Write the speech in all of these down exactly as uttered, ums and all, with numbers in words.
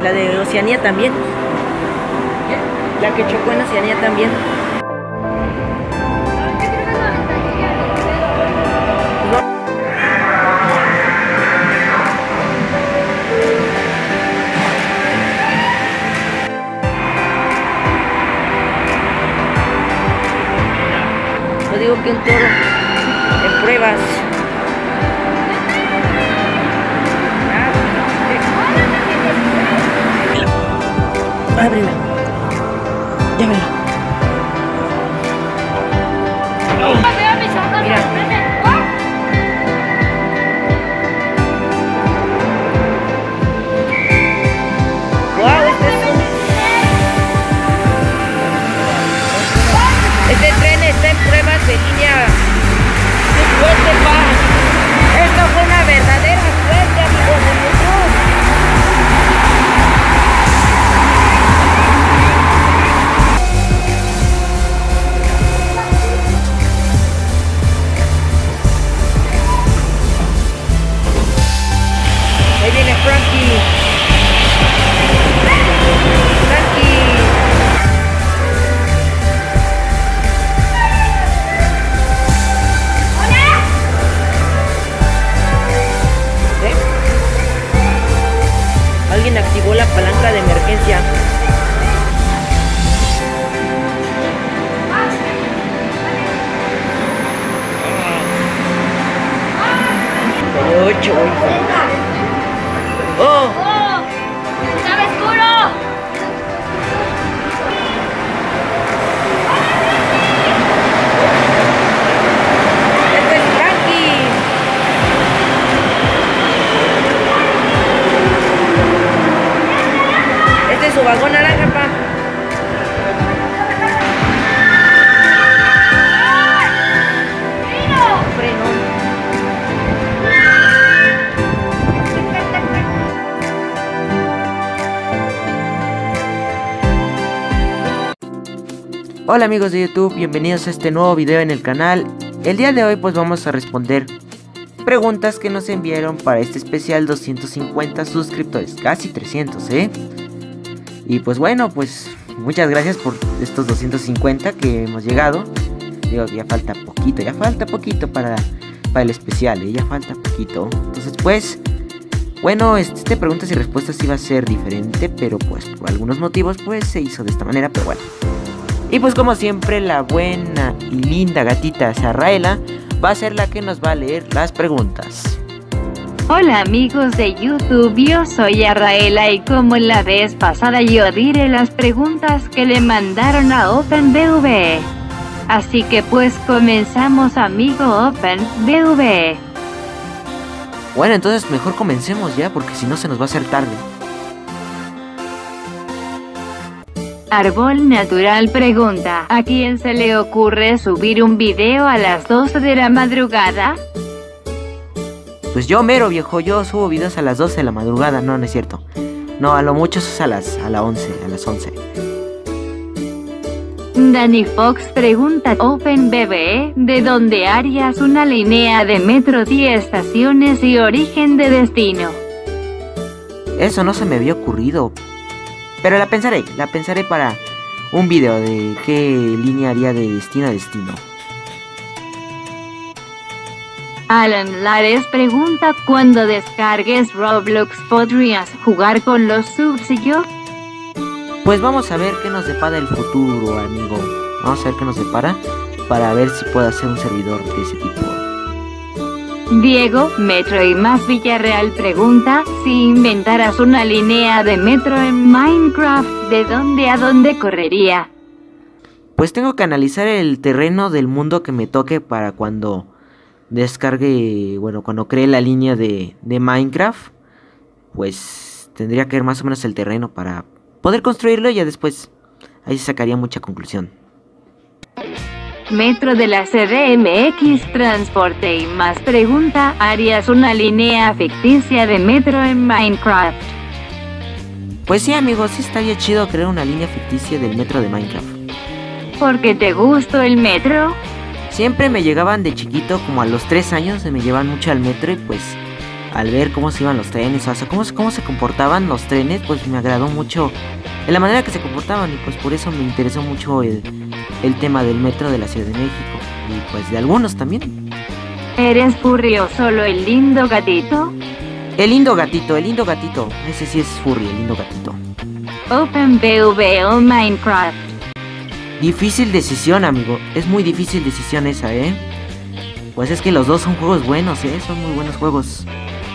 La de Oceanía también. La que chocó en Oceanía también. No digo que un toro en pruebas. Ábrela. Llámela. Mira. Wow, este es un... Este tren está en pruebas de línea de suerte, pa. Esto fue una verdadera suerte, amigos de YouTube. Ahí viene Frankie. Frankie. ¿Eh? Alguien activó la palanca de emergencia. Ocho. ¡Oh! ¡Oh! ¡Estaba oscuro! ¡Este es Frankie! Este es su vagón naranja, pa. Freno. Hola amigos de YouTube, bienvenidos a este nuevo video en el canal. El día de hoy pues vamos a responder preguntas que nos enviaron para este especial doscientos cincuenta suscriptores, casi trescientos, ¿eh? Y pues bueno, pues muchas gracias por estos doscientos cincuenta que hemos llegado. Digo que ya falta poquito, ya falta poquito para, para el especial, ¿eh? Ya falta poquito. Entonces pues, bueno, este preguntas y respuestas iba a ser diferente, pero pues por algunos motivos pues se hizo de esta manera, pero bueno. Y pues como siempre la buena y linda gatita Sarraela va a ser la que nos va a leer las preguntas. Hola amigos de YouTube, yo soy Arraela y como la vez pasada yo diré las preguntas que le mandaron a OpenBV. Así que pues comenzamos, amigo OpenBV. Bueno, entonces mejor comencemos ya porque si no se nos va a hacer tarde. Árbol Natural pregunta, ¿a quién se le ocurre subir un video a las doce de la madrugada? Pues yo mero, viejo, yo subo videos a las doce de la madrugada, no, no es cierto. No, a lo mucho es a las a las once, a las once. Danny Fox pregunta, OpenBV, ¿de dónde harías una línea de metro, diez estaciones y origen de destino? Eso no se me había ocurrido. Pero la pensaré, la pensaré para un video de qué línea haría de destino a destino. Alan Lares pregunta, ¿cuándo descargues Roblox podrías jugar con los subs y yo? Pues vamos a ver qué nos depara el futuro, amigo. Vamos a ver qué nos depara para ver si puedo hacer un servidor de ese tipo. Diego, Metro y más Villarreal pregunta, si inventaras una línea de metro en Minecraft, ¿de dónde a dónde correría? Pues tengo que analizar el terreno del mundo que me toque para cuando descargue, bueno, cuando cree la línea de, de Minecraft. Pues tendría que ver más o menos el terreno para poder construirlo y ya después ahí se sacaría mucha conclusión. Metro de la C D M X Transporte y más pregunta, ¿harías una línea ficticia de metro en Minecraft? Pues sí, amigos, sí estaría chido crear una línea ficticia del metro de Minecraft. ¿Por qué te gustó el metro? Siempre me llegaban de chiquito, como a los tres años, se me llevan mucho al metro y pues al ver cómo se iban los trenes, o sea, cómo, cómo se comportaban los trenes, pues me agradó mucho en la manera que se comportaban, y pues por eso me interesó mucho el, el tema del metro de la Ciudad de México, y pues de algunos también. ¿Eres furry o solo el lindo gatito? El lindo gatito, el lindo gatito, ese sí es furry, el lindo gatito. OpenBV o Minecraft. Difícil decisión, amigo, es muy difícil decisión esa, ¿eh? Pues es que los dos son juegos buenos, ¿eh? Son muy buenos juegos.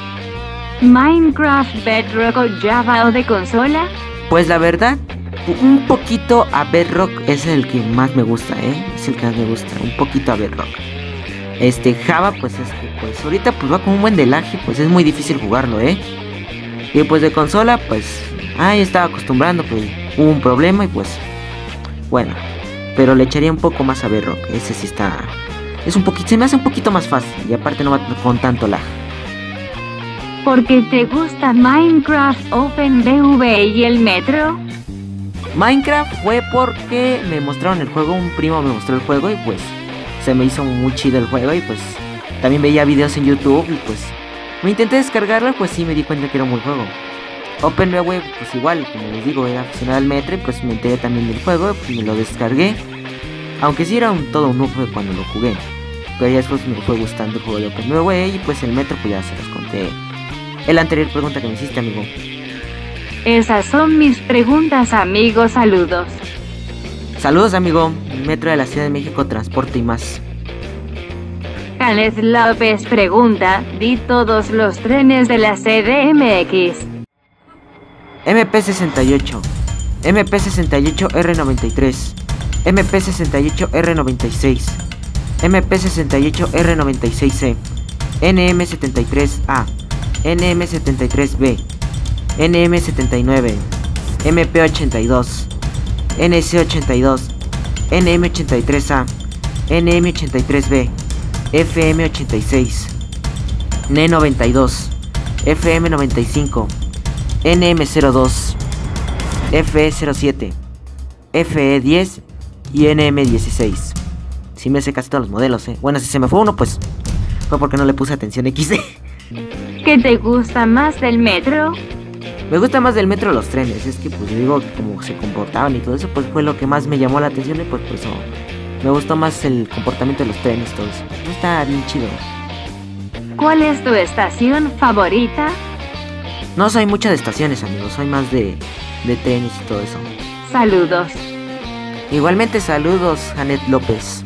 ¿Minecraft, Bedrock o Java o de consola? Pues la verdad, un poquito a Bedrock es el que más me gusta, ¿eh? Es el que más me gusta, un poquito a Bedrock. Este, Java, pues es que, pues ahorita pues va con un buen delaje, pues es muy difícil jugarlo, ¿eh? Y pues de consola, pues, ahí estaba acostumbrando, pues hubo un problema y pues, bueno. Pero le echaría un poco más a Bedrock, ese sí está... Es un poquito, se me hace un poquito más fácil y aparte no va con tanto lag. ¿Por qué te gusta Minecraft, OpenBV y el metro? Minecraft fue porque me mostraron el juego, un primo me mostró el juego y pues se me hizo muy chido el juego y pues también veía videos en YouTube y pues me intenté descargarlo y pues sí me di cuenta que era un buen juego. OpenBV pues igual, como les digo, era aficionado al metro y pues me enteré también del juego, pues me lo descargué. Aunque sí era un, todo un noob cuando lo jugué, pero ya después me fue gustando el juego de OpenBV y pues el metro pues ya se los conté en la anterior pregunta que me hiciste, amigo. Esas son mis preguntas, amigos, saludos. Saludos, amigo. El metro de la Ciudad de México, transporte y más. Alex López pregunta, di todos los trenes de la C D M X. M P sesenta y ocho, M P sesenta y ocho R noventa y tres, M P sesenta y ocho R noventa y seis, M P sesenta y ocho R noventa y seis C, N M setenta y tres A, N M setenta y tres B, N M setenta y nueve, M P ochenta y dos, N C ochenta y dos, N M ochenta y tres A, N M ochenta y tres B, F M ochenta y seis, N E noventa y dos, F M noventa y cinco, N M cero dos, F E cero siete, F E diez y N M dieciséis. Si me sé casi todos los modelos, eh. Bueno, si se me fue uno, pues fue porque no le puse atención equis de. ¿Qué te gusta más del metro? Me gusta más del metro los trenes. Es que pues digo que como se comportaban y todo eso, pues fue lo que más me llamó la atención y pues por eso me gustó más el comportamiento de los trenes, todo eso. Está bien chido. ¿Cuál es tu estación favorita? No soy mucho de estaciones, amigos. Soy más de, de trenes y todo eso. Saludos. Igualmente saludos, Janet López.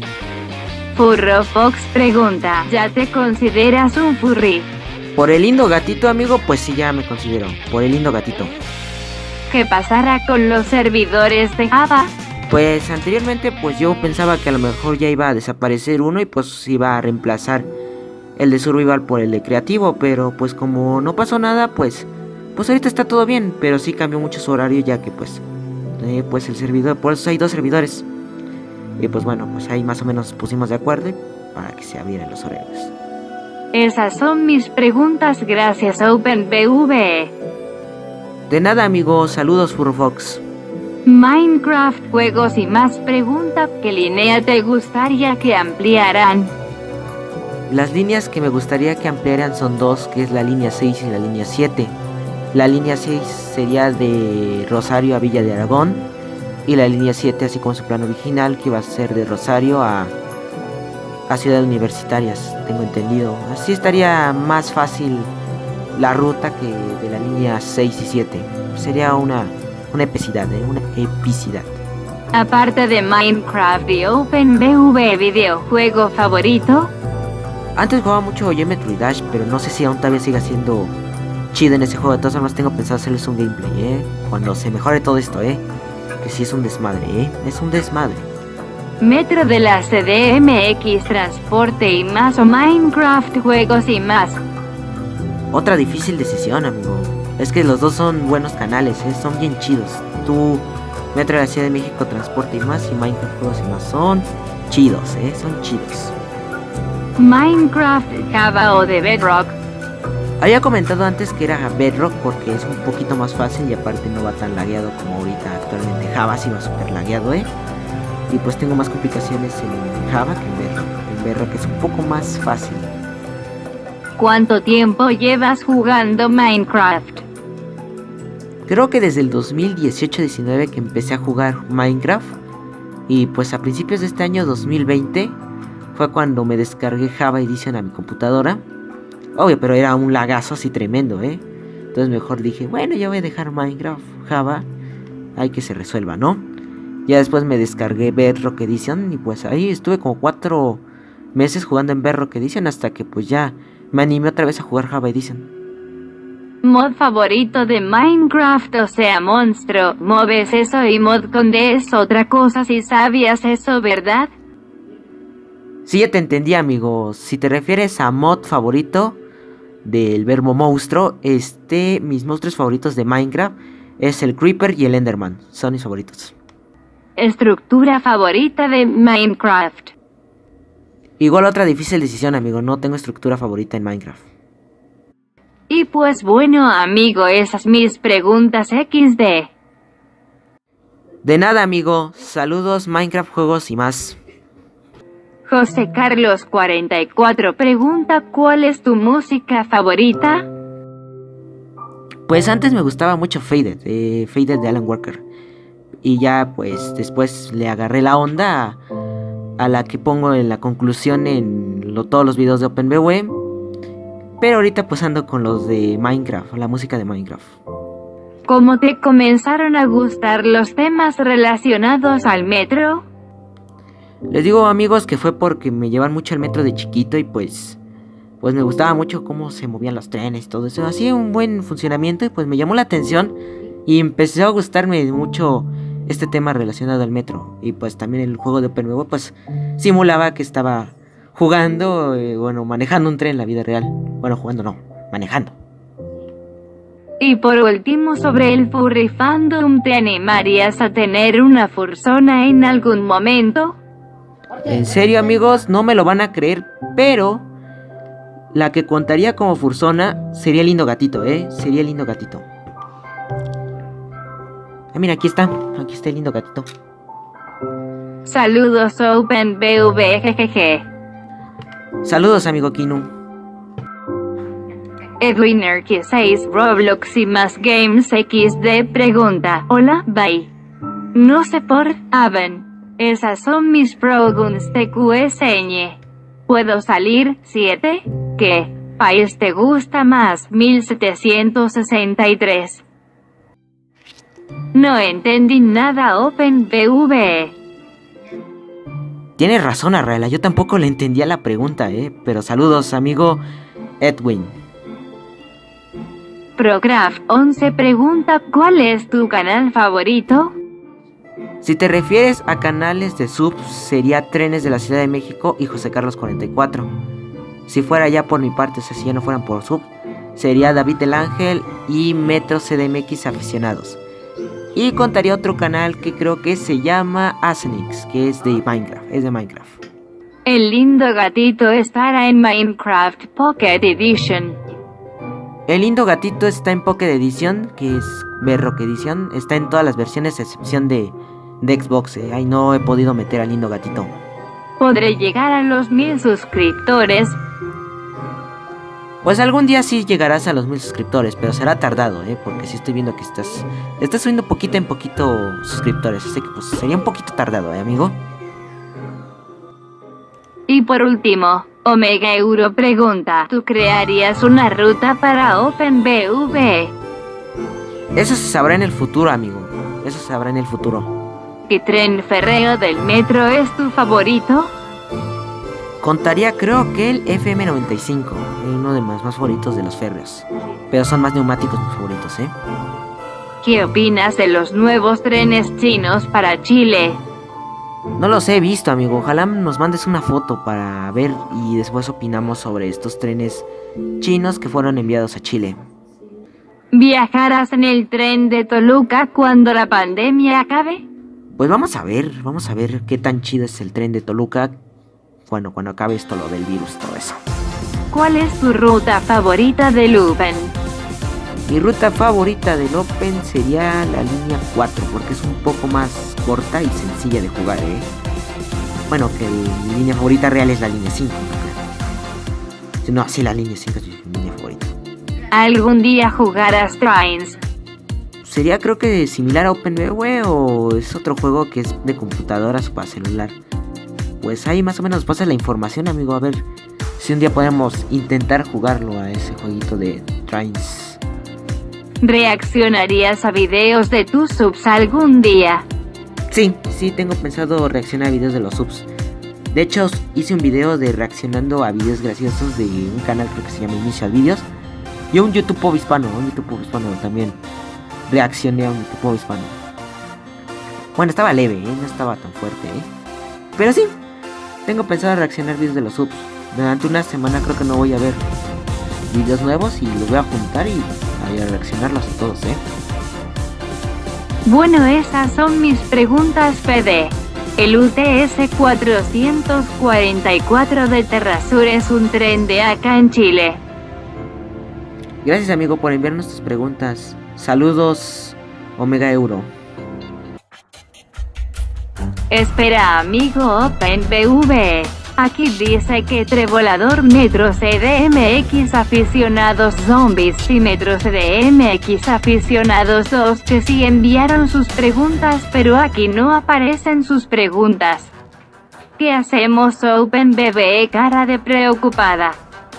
Furro Fox pregunta, ¿ya te consideras un furry? Por el lindo gatito, amigo, pues sí, ya me considero. Por el lindo gatito. ¿Qué pasará con los servidores de Java? Pues anteriormente, pues yo pensaba que a lo mejor ya iba a desaparecer uno y pues iba a reemplazar el de Survival por el de Creativo, pero pues como no pasó nada, pues pues ahorita está todo bien, pero sí cambió mucho su horario ya que pues eh, pues el servidor, por eso hay dos servidores. Y pues bueno, pues ahí más o menos pusimos de acuerdo para que se abrieran los horarios. Esas son mis preguntas, gracias OpenBV. De nada, amigo, saludos Furrofox. Minecraft, juegos y más pregunta, ¿qué línea te gustaría que ampliaran? Las líneas que me gustaría que ampliaran son dos, que es la línea seis y la línea siete. La línea seis sería de Rosario a Villa de Aragón y la línea siete, así como su plan original, que va a ser de Rosario a, a Ciudad Universitarias, tengo entendido. Así estaría más fácil la ruta que de la línea seis y siete. Sería una, una epicidad, ¿eh? Una epicidad. Aparte de Minecraft y OpenBV, ¿videojuego favorito? Antes jugaba mucho Geometry Dash, pero no sé si aún todavía siga siendo chido en ese juego. De todas formas tengo pensado hacerles un gameplay, ¿eh? Cuando se mejore todo esto, ¿eh? Que sí es un desmadre, ¿eh? Es un desmadre. Metro de la C D M X, transporte y más o Minecraft, juegos y más. Otra difícil decisión, amigo. Es que los dos son buenos canales, ¿eh? Son bien chidos. Tú, Metro de la Ciudad de México, transporte y más, y Minecraft, juegos y más son chidos, ¿eh? Son chidos. Minecraft, Java o de Bedrock. Había comentado antes que era Bedrock porque es un poquito más fácil y aparte no va tan lagueado como ahorita actualmente. Java sí va súper lagueado, ¿eh? Y pues tengo más complicaciones en Java que en Bedrock. En Bedrock es un poco más fácil. ¿cuánto tiempo llevas jugando Minecraft? Creo que desde el dos mil dieciocho diecinueve que empecé a jugar Minecraft. Y pues a principios de este año dos mil veinte fue cuando me descargué Java Edition a mi computadora. Obvio, pero era un lagazo así tremendo, ¿eh? Entonces mejor dije, bueno, ya voy a dejar Minecraft, Java, hay que se resuelva, ¿no? Ya después me descargué Bedrock Edition y pues ahí estuve como cuatro meses jugando en Bedrock Edition hasta que pues ya me animé otra vez a jugar Java Edition. Mod favorito de Minecraft, o sea, monstruo, moves eso y mod con D es otra cosa si sabías eso, ¿verdad? Sí, ya te entendí, amigo. Si te refieres a mod favorito del verbo monstruo, este, mis monstruos favoritos de Minecraft es el Creeper y el Enderman. Son mis favoritos. Estructura favorita de Minecraft. Igual otra difícil decisión, amigo. No tengo estructura favorita en Minecraft. Y pues bueno, amigo, esas mis preguntas equis de. De nada, amigo. Saludos, Minecraft, juegos y más. José Carlos cuarenta y cuatro pregunta, ¿cuál es tu música favorita? Pues antes me gustaba mucho Faded, eh, Faded de Alan Walker. Y ya pues después le agarré la onda a, a la que pongo en la conclusión en lo, todos los videos de OpenBW. Pero ahorita pues ando con los de Minecraft, la música de Minecraft. ¿Cómo te comenzaron a gustar los temas relacionados al metro? Les digo, amigos, que fue porque me llevan mucho al metro de chiquito y pues pues me gustaba mucho cómo se movían los trenes y todo eso. Hacía un buen funcionamiento y pues me llamó la atención y empezó a gustarme mucho este tema relacionado al metro. Y pues también el juego de OpenBW pues simulaba que estaba jugando, eh, bueno, manejando un tren en la vida real. Bueno, jugando no, manejando. Y por último, sobre el furry fandom, ¿te animarías a tener una fursona en algún momento? En serio, amigos, no me lo van a creer, pero la que contaría como fursona sería el lindo gatito, ¿eh? Sería el lindo gatito. Ah, mira, aquí está, aquí está el lindo gatito. Saludos OpenBW, jejeje. Saludos, amigo Kinu. Edwin Erky seis Roblox y más Games equis de pregunta, hola, bye. No sé por, Aven. Esas son mis preguntas de Q S Ñ. ¿Puedo salir? siete? ¿Qué país te gusta más? mil setecientos sesenta y tres. No entendí nada, OpenBW. Tienes razón, Arraela, yo tampoco le entendía la pregunta, eh. Pero saludos, amigo Edwin. Procraft once pregunta, ¿cuál es tu canal favorito? Si te refieres a canales de subs, sería Trenes de la Ciudad de México y José Carlos cuarenta y cuatro. Si fuera ya por mi parte, o sea, si ya no fueran por sub, sería David del Ángel y Metro C D M X Aficionados. Y contaría otro canal que creo que se llama Asenix, que es de Minecraft, es de Minecraft. El lindo gatito estará en Minecraft Pocket Edition. El lindo gatito está en Pocket Edition, que es Bedrock Edition. Está en todas las versiones a excepción de, de Xbox. Eh. Ahí no he podido meter al lindo gatito. ¿Podré llegar a los mil suscriptores? Pues algún día sí llegarás a los mil suscriptores, pero será tardado, eh, porque sí estoy viendo que estás, estás subiendo poquito en poquito suscriptores, así que pues sería un poquito tardado, eh, amigo. Y por último, Omega Euro pregunta, ¿tú crearías una ruta para OpenBW? Eso se sabrá en el futuro, amigo, eso se sabrá en el futuro. ¿Qué tren férreo del metro es tu favorito? Contaría creo que el F M noventa y cinco, uno de los más favoritos de los férreos. Pero son más neumáticos mis favoritos, ¿eh? ¿Qué opinas de los nuevos trenes chinos para Chile? No los he visto, amigo. Ojalá nos mandes una foto para ver y después opinamos sobre estos trenes chinos que fueron enviados a Chile. ¿Viajarás en el tren de Toluca cuando la pandemia acabe? Pues vamos a ver, vamos a ver qué tan chido es el tren de Toluca. Bueno, cuando acabe esto, lo del virus, todo eso. ¿Cuál es tu ruta favorita del Open? Mi ruta favorita del Open sería la línea cuatro, porque es un poco más corta y sencilla de jugar, ¿eh? Bueno, que el, mi línea favorita real es la línea cinco, ¿no? Este, no, sí, la línea cinco es mi línea favorita. ¿Algún día jugarás Trains? Sería creo que similar a OpenBW o es otro juego que es de computadoras para celular. Pues ahí más o menos pasa la información, amigo. A ver si un día podemos intentar jugarlo a ese jueguito de Trains. ¿Reaccionarías a videos de tus subs algún día? Sí, sí, tengo pensado reaccionar a videos de los subs. De hecho, hice un video de reaccionando a videos graciosos de un canal creo que se llama Initial Videos. Y a un YouTube hispano, un YouTube hispano también. Reaccioné a un YouTube hispano. Bueno, estaba leve, ¿eh? No estaba tan fuerte, ¿eh? Pero sí, tengo pensado reaccionar videos de los subs. Durante una semana creo que no voy a ver videos nuevos y los voy a juntar y voy a reaccionarlos a todos, ¿eh? Bueno, esas son mis preguntas, Fede. El U T S cuatrocientos cuarenta y cuatro de Terrasur es un tren de acá en Chile. Gracias, amigo, por enviarnos tus preguntas. Saludos, Omega Euro. Espera, amigo OpenBW. Aquí dice que Trevolador Metro C D M X aficionados zombies y Metro C D M X aficionados dos que sí enviaron sus preguntas, pero aquí no aparecen sus preguntas. ¿Qué hacemos, OpenBW? Cara de preocupada.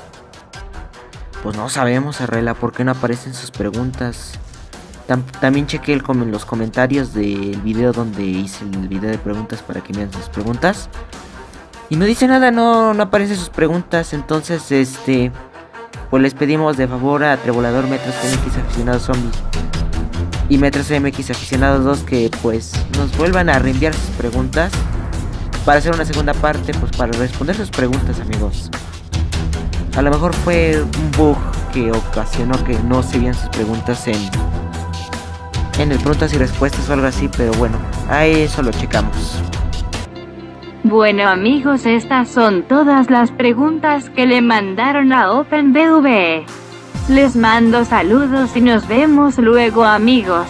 Pues no sabemos, Arrela, por qué no aparecen sus preguntas. Tam también chequé el com los comentarios del video donde hice el video de preguntas para que vean sus preguntas. Y no dice nada, no, no aparecen sus preguntas. Entonces, este, pues les pedimos de favor a Trevolador Metro C M X aficionados zombies y Metro C M X aficionados dos que pues nos vuelvan a reenviar sus preguntas para hacer una segunda parte, pues para responder sus preguntas, amigos. A lo mejor fue un bug que ocasionó que no se vean sus preguntas en en el preguntas y respuestas o algo así, pero bueno, ahí eso lo checamos. Bueno, amigos, estas son todas las preguntas que le mandaron a OpenBW. Les mando saludos y nos vemos luego, amigos.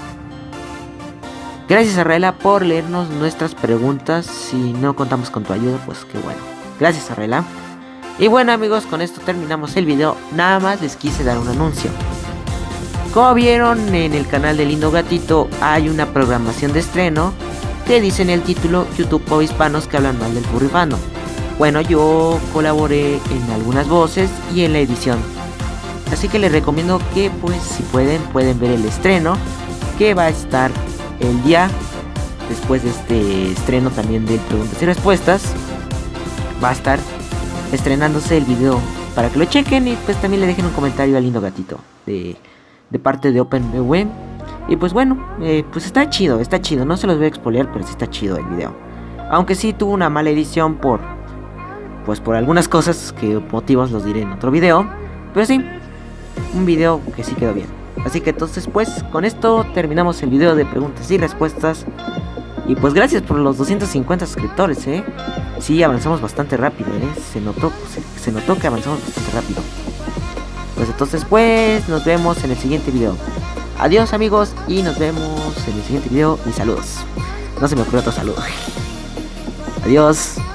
Gracias, Arrela, por leernos nuestras preguntas. Si no contamos con tu ayuda, pues qué bueno. Gracias, Arrela. Y bueno, amigos, con esto terminamos el video. Nada más les quise dar un anuncio. Como vieron en el canal de Lindo Gatito, hay una programación de estreno que dice en el título YouTube o hispanos que hablan mal del furrifano. Bueno, yo colaboré en algunas voces y en la edición, así que les recomiendo que pues si pueden, pueden ver el estreno que va a estar el día después de este estreno también de preguntas y respuestas. Va a estar estrenándose el video para que lo chequen y pues también le dejen un comentario al Lindo Gatito de, de parte de OpenBW. Y pues bueno, eh, pues está chido, está chido. No se los voy a expoliar, pero sí está chido el video. Aunque sí tuvo una mala edición por pues por algunas cosas que motivos los diré en otro video. Pero sí, un video que sí quedó bien. Así que entonces pues con esto terminamos el video de preguntas y respuestas. Y pues gracias por los doscientos cincuenta suscriptores, eh. Sí, avanzamos bastante rápido, eh. Se notó, se, se notó que avanzamos bastante rápido. Pues entonces pues nos vemos en el siguiente video. Adiós, amigos, y nos vemos en el siguiente video. Y saludos. No se me ocurrió otro saludo. Adiós.